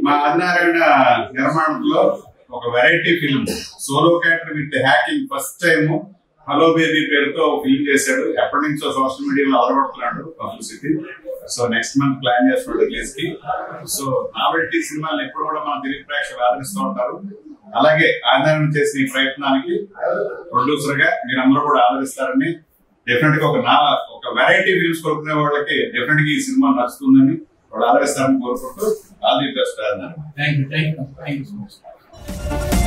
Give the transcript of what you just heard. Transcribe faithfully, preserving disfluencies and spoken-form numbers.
మా ఆదినారాయణ నిర్మాణంలో ఒక variety film solo character with hacking first time hello baby పేరుతో ఫిల్మ్ చేశాడు. ఎప్పటి నుంచో సోషల్ మీడియాలో అలవడుతున్నాడు publicity. So next month plan చేస్తున్నాడు రిలీజ్ కి. సో నావెల్టీ సినిమాలు ఎప్పుడు కూడా మన తెలుగు ప్రేక్షకులు ఆదరిస్తూ ఉంటారు. అలాగే ఆదినారాయణ చేసిన ఈ ప్రయత్నానికి ప్రొడ్యూసర్ గా మీరందరూ కూడా ఆదరిస్తారని, డెఫినెట్ గా ఒక నా ఒక వెరైటీ ఫిల్మ్స్ కోరుకునే వాళ్ళకి డెఫినెట్ గా ఈ సినిమా నచ్చుతుందని వాళ్ళు ఆదరిస్తారని కోరుకుంటూ all the best Adinarayana. Thank you thank you thank you so much.